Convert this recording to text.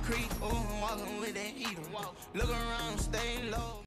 creek, oh, I'm walking with that heater. Look around, stay low.